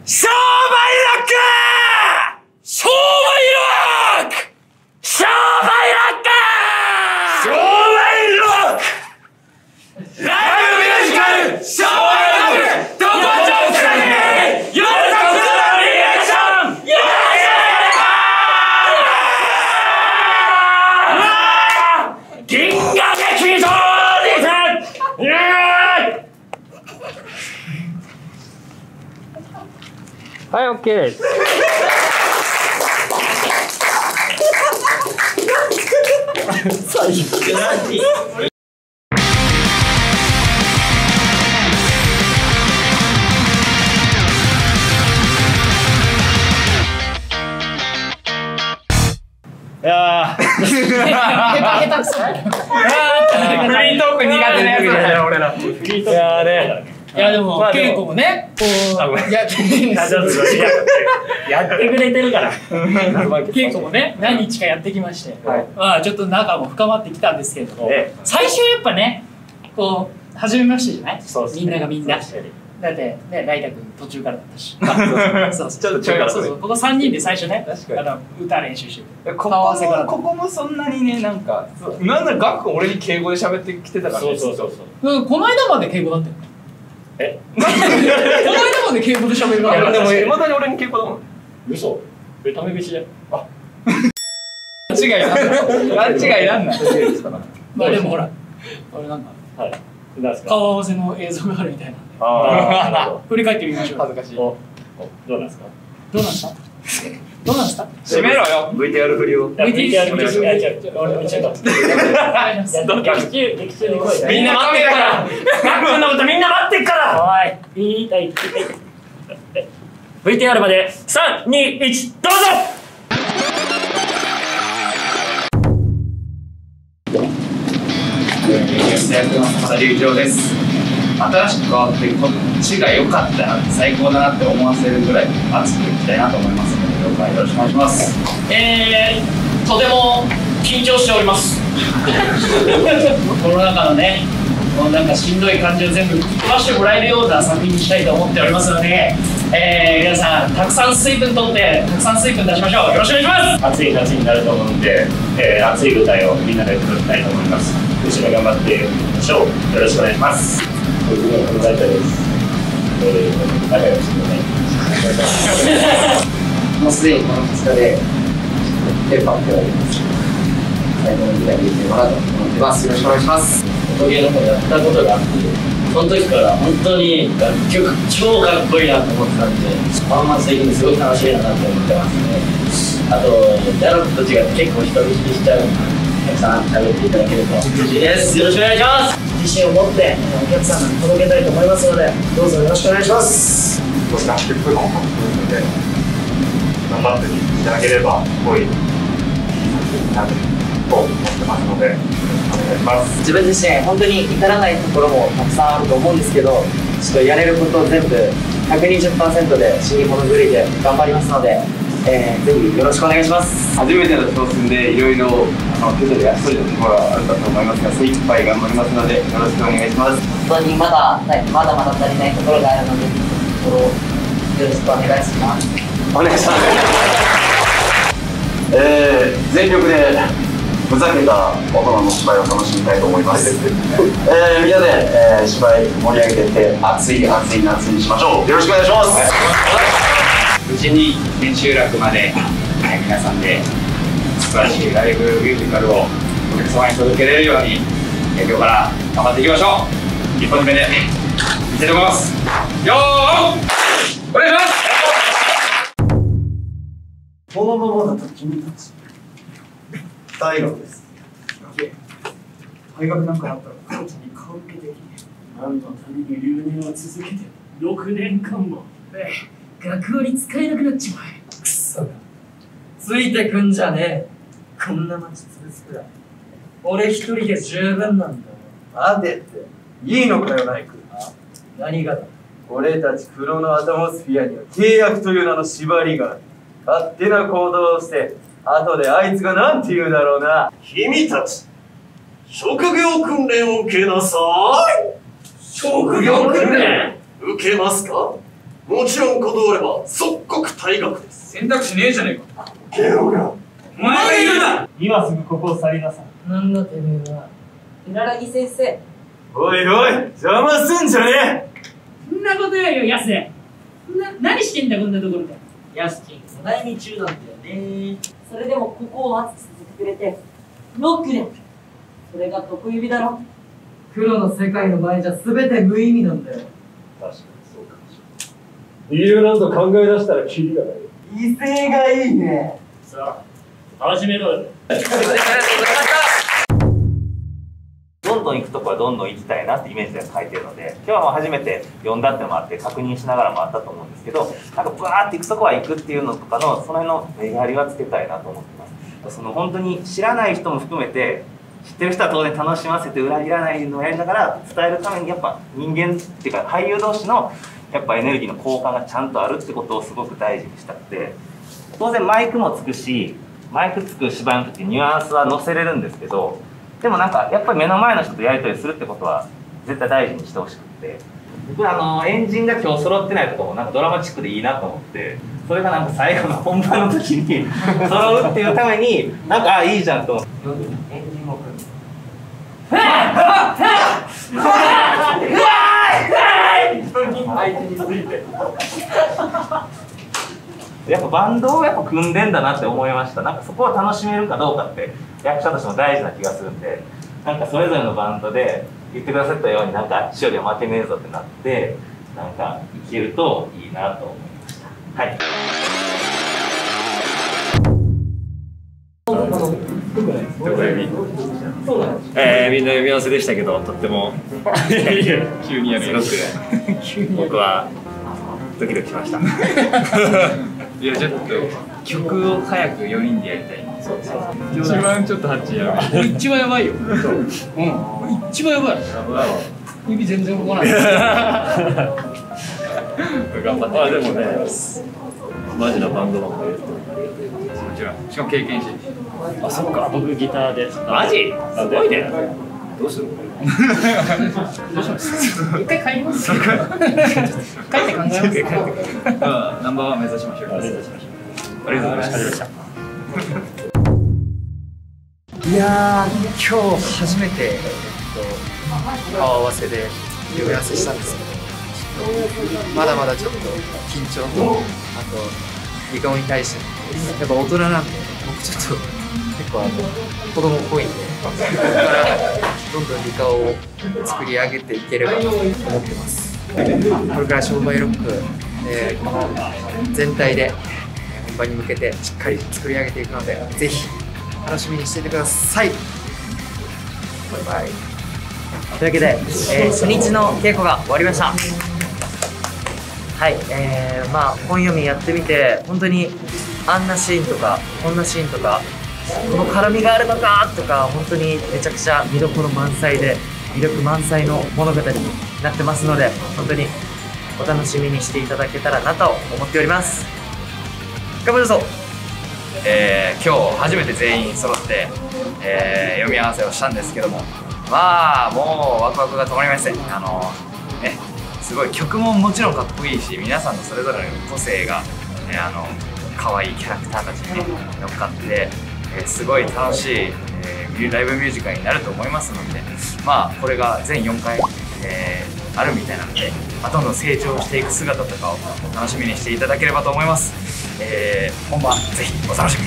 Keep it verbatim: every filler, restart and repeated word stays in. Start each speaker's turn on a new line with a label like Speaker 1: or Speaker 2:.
Speaker 1: 商売ロック商売ロック商売ロック商売ロックライブミュージカル商売ロックどこちゃんすかね夜のクラブリアクションよっしゃ銀河劇場にてはい、オッケーです。最初何？いやー、下手下手くそ。フリートーク苦手なやつだよ俺ら。フリートーク。いやーね。いやでも稽古もね、こうやってやってくれてるから。稽古もね何日かやってきまして、まあちょっと仲も深まってきたんですけれども、最初やっぱね、こう初めましてじゃない？みんながみんな。だってね、ライタ君途中からだったし。そうそう。ちょっと中から。そうそう。ここ三人で最初ね、あの歌練習してる。ここもここもそんなにね、なんかなんだガック俺に敬語で喋ってきてたからね。そうそうそうそう。この間まで敬語だったよ。え？この間まで敬語で喋るの？いやでもいまだに俺に敬語だもん。嘘？え、タメ口で。あ。勘違いなんだ。勘違いなんだ。まあでもほら、俺なんか顔合わせの映像があるみたいなんで。ああ。振り返ってみましょう。恥ずかしい。どうなんですか？どうなんですか？どうなんですか？閉めろよ。ブイティーアール 振りを。ブイティーアール 振りを。いや違う違う。俺もちょっと。劇中劇中に声だ。みんな待ってるから。ガックンのことみんな待ってるから。おい。言いたい言いたい。ブイティーアール までさんにいちどうぞ。役の浅田隆一です。新しく変わってこっちが良かったなって最高だなって思わせるぐらい熱くいきたいなと思いますので、どうかよろしくお願いします。えー、とても緊張しております。コロナ禍のね、もうなんかしんどい感じを全部吹き飛ばしてもらえるような作品にしたいと思っておりますので、えー、皆さんたくさん水分とってたくさん水分出しましょう。よろしくお願いします。暑い夏になると思うので、えー、熱い舞台をみんなで届けたいと思います。一緒に頑張っていきましょう。よろしくお願いします。僕のライターです。えー、仲良くしてください。もうすでにこのふつかでテンパっております。最後の舞台できればなと思ってます。よろしくお願いします。音ゲーの方やったことがあって、その時から本当に楽曲超かっこいいなと思ってたんで、パフォーマンス的にすごい楽しいなと思ってますね。あと、ギャロップと違って結構人見知りしちゃうので、たくさん食べていただけると嬉しいです。よろしくお願いします。自信を持ってお客さんに届けたいと思いますので、どうぞよろしくお願いします。少し楽曲とかもかっこいいので、頑張っていただければ、すごいいい作品になると思ってますので、よろしくお願いします。自分自身、本当に至らないところもたくさんあると思うんですけど、ちょっとやれることを全部 ひゃくにじゅっパーセント で新日本のグリで頑張りますので、えー、ぜひよろしくお願いします。初めての挑戦でいろいろ手取り足取りのところはあるかと思いますが、精一杯頑張りますのでよろしくお願いします。本当にまだまだまだ足りないところがあるので、そこをよろしくお願いします。お願いします。えー、全力でふざけた大人の芝居を楽しみたいと思います。えー、みんなで、えー、芝居盛り上げていって熱い熱い夏にしましょう。よろしくお願いします。無事に千秋楽まで、はい、皆さんで素晴らしいライブミュージカルをお客様に届けれるように、今日から頑張っていきましょう。一発目で見せてもらいます。よーお願いします。このままだと君たち大学です。大学なんかやったら彼女に顔向けできない。何のために留年を続けてろくねんかんも。学割使えなくなっちまえ。くそがついてくんじゃねえ。こんな街潰すくらい俺一人で十分なんだよ。待てっていいのかよ、ナイク。何がだ。俺たちクロノアトモスフィアには契約という名の縛りがある。勝手な行動をして後であいつがなんて言うだろうな。君たち職業訓練を受けなさい。職業訓練受けますか。
Speaker 2: もちろん断れば即刻退学です。
Speaker 3: 選択肢ねえじゃねえか。
Speaker 2: ゲロが
Speaker 3: お前が言うな。
Speaker 4: 今すぐここを去りなさい。
Speaker 5: なんだてめえは。稲木先生。
Speaker 4: おいおい、邪魔すんじゃねえ。
Speaker 6: そんなことよりよ、ヤス。な、何してんだ、こんなところで。
Speaker 5: ヤスキン、お悩み中なんだよね。それでもここを熱くさせてくれて、ロックで。それが得意だろ。黒の世界の前じゃ全て無意味なんだよ。
Speaker 4: 確かにそうかもしれない。理由なんと考え出したらキリがない。
Speaker 5: 威勢がいいね。
Speaker 6: さあ、始めろよ。
Speaker 7: どんどん行くとこはどんどん行きたいなってイメージで書いてるので、今日はもう初めて読んだってのもあって確認しながらもあったと思うんですけど、なんかブワーって行くとこは行くっていうのとかのその辺のメリハリはつけたいなと思ってます。その本当に知らない人も含めて、知ってる人は当然楽しませて裏切らないのをやりながら伝えるために、やっぱ人間っていうか俳優同士のやっぱエネルギーの交換がちゃんとあるってことをすごく大事にしたくて、当然マイクもつくし、マイクつく芝居の時ニュアンスは載せれるんですけど、でもなんかやっぱり目の前の人とやり取りするってことは絶対大事にしてほしくて、僕あのエンジンが今日揃ってないとこもなんかドラマチックでいいなと思って、それがなんか最後の本番の時に揃うっていうためになんかあいいじゃんと思ってエンジンも来る。相手についてやっぱバンドをやっぱ組んでんだなって思いました。なんかそこを楽しめるかどうかって役者としても大事な気がするんで、なんかそれぞれのバンドで言ってくださったようになんか勝利は負けねえぞってなって、なんかいけるといいなと思いました。はい。
Speaker 8: えー、みんな読み合わせでしたけど、とっても急にやるすごく僕はドキドキしました。
Speaker 3: いやちょっと曲を早くよにんでやりたい。そうそう。一番ちょっとハッチやばい。
Speaker 6: 一番やばいよ。うん。一番やばい。指全然動かない。
Speaker 8: 頑張って。あ、でもね、マジなバンドマンがいる。
Speaker 3: もちろん。しかも経験して。
Speaker 8: あ、そっか。僕ギターで。マジ？すごいね。どうする？
Speaker 6: どうします？一回帰ります。帰って考えます。
Speaker 3: ナンバーワン目指しましょう。
Speaker 8: 目指しましょう。
Speaker 3: ありがとうございました。
Speaker 9: いやー、今日初めて、えっと、顔合わせで読み合わせしたんですけど、まだまだちょっと緊張と、あと理科に対してやっぱ大人なんで、僕ちょっと結構あの子供っぽいんで、ここからどんどん理科を作り上げていければと思ってます。これから商売ロック、えー、この全体で本番に向けてしっかり作り上げていくので、ぜひ楽しみにしていてください。バイバイ。
Speaker 5: というわけで、えー、初日の稽古が終わりました。はい、えー、まあ本読みやってみて、本当にあんなシーンとかこんなシーンとかこの絡みがあるのかとか、本当にめちゃくちゃ見どころ満載で魅力満載の物語になってますので、本当にお楽しみにしていただけたらなと思っております。頑張るぞ。
Speaker 1: えー、今日初めて全員揃って、えー、読み合わせをしたんですけども、まあもうワクワクが止まりません。あのね、すごい曲ももちろんかっこいいし、皆さんのそれぞれの個性が、ね、あの可愛いキャラクターたちに、ね、乗っかって、えー、すごい楽しい、えー、ライブミュージカルになると思いますので、まあこれが全よんかい、えー、あるみたいなので、まあ、どんどん成長していく姿とかを楽しみにしていただければと思います。えー、本番ぜひお楽しみに。